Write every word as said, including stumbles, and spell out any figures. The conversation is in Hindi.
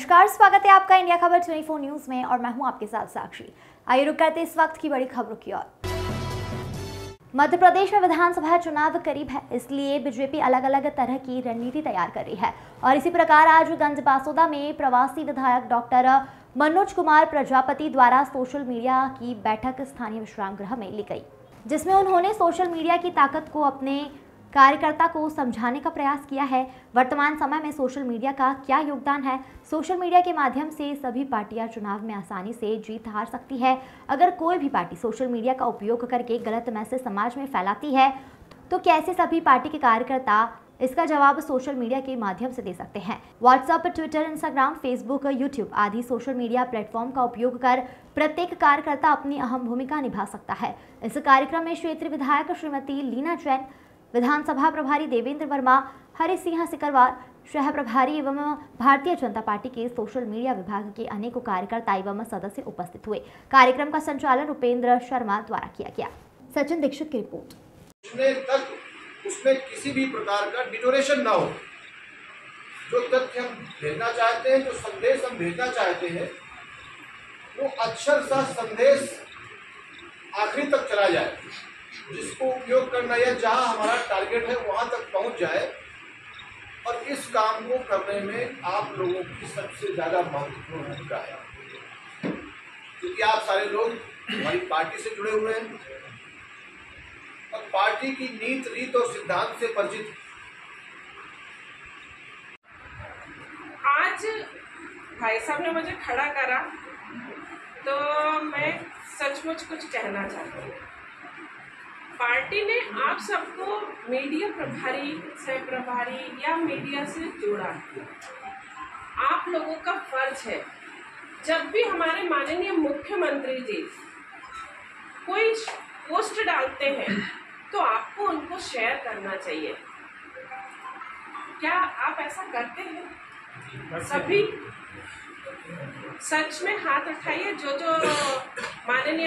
नमस्कार, स्वागत है आपका इंडिया खबर चौबीस न्यूज में और मैं हूं आपके साथ साक्षी। आइए रुक करते इस वक्त की बड़ी खबरों की ओर। मध्य प्रदेश में विधानसभा चुनाव करीब है, इसलिए बीजेपी अलग अलग तरह की रणनीति तैयार कर रही है और इसी प्रकार आज गंजबासौदा में प्रवासी विधायक डॉक्टर मनोज कुमार प्रजापति द्वारा सोशल मीडिया की बैठक स्थानीय विश्राम गृह में ली गई, जिसमें उन्होंने सोशल मीडिया की ताकत को अपने कार्यकर्ता को समझाने का प्रयास किया है। वर्तमान समय में सोशल मीडिया का क्या योगदान है, सोशल मीडिया के माध्यम से सभी पार्टियां चुनाव में आसानी से जीत हार सकती है। अगर कोई भी पार्टी सोशल मीडिया का उपयोग करके गलत मैसेज समाज में फैलाती है तो कैसे सभी पार्टी के कार्यकर्ता इसका जवाब सोशल मीडिया के माध्यम से दे सकते हैं। WhatsApp, Twitter, Instagram, Facebook, YouTube आदि सोशल मीडिया प्लेटफॉर्म का उपयोग कर प्रत्येक कार्यकर्ता अपनी अहम भूमिका निभा सकता है। इस कार्यक्रम में क्षेत्रीय विधायक श्रीमती लीना जैन, विधानसभा प्रभारी देवेंद्र वर्मा, हरि सिंह सिकरवार, शहर प्रभारी एवं भारतीय जनता पार्टी के सोशल मीडिया विभाग के अनेकों कार्यकर्ता एवं सदस्य उपस्थित हुए। कार्यक्रम का संचालन उपेंद्र शर्मा द्वारा किया गया। सचिन दीक्षित की रिपोर्ट। तक उसमें किसी भी प्रकार का डिटोरेशन ना हो। जो तथ्य हम भेजना चाहते हैं, जो संदेश हम भेजना चाहते हैं, वो अक्षर सा संदेश आखिरी तक चला जाए, जिसको उपयोग करना या जहां हमारा टारगेट है वहां तक पहुंच जाए। और इस काम को करने में आप लोगों की सबसे ज्यादा महत्वपूर्ण भूमिका है, क्योंकि आप सारे लोग हमारी पार्टी से जुड़े हुए हैं और पार्टी की नीति, रीत और सिद्धांत से परिचित। आज भाई साहब ने मुझे खड़ा करा तो मैं सचमुच कुछ कहना चाहती हूँ। पार्टी ने आप सबको मीडिया प्रभारी, सह प्रभारी या मीडिया से जोड़ा। आप लोगों का फर्ज है, जब भी हमारे माननीय मुख्यमंत्री जी कोई पोस्ट डालते हैं तो आपको उनको शेयर करना चाहिए। क्या आप ऐसा करते हैं? सभी सच में हाथ उठाइए जो जो माननीय